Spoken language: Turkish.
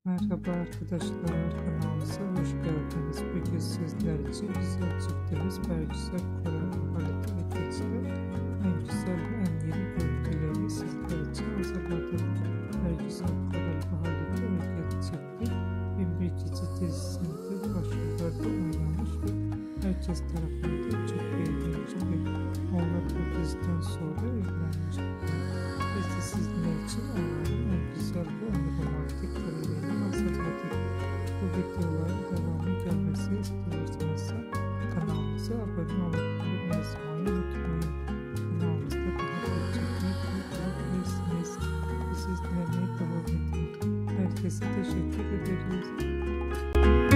Merhaba arkadaşlar, kanalımıza hoş geldiniz. Bugün sizler için güzel çiftimiz Bergüzar Korel ve Halit'i Ergenc'te en güzel ve en yeni görüntülerini sizler için hazırladım. Bergüzar Korel ve Halit'i Ergenc çifti 11 Gece dizisinde başrollerde oynamış ve herkes tarafından çok beğenilecek. Onlar bu diziden sonra evlenmişler. Biz de sizler için onların en güzel ve en romantik karelerini hazırladık. Bu videoların devamı gelmesi istiyorsanız kanalımıza abone olup yazmayı unutmayın. Kanalımızda daha gerçekten bulabilirsiniz. Bizi izlemeye devam edin. Herkese teşekkür ederiz.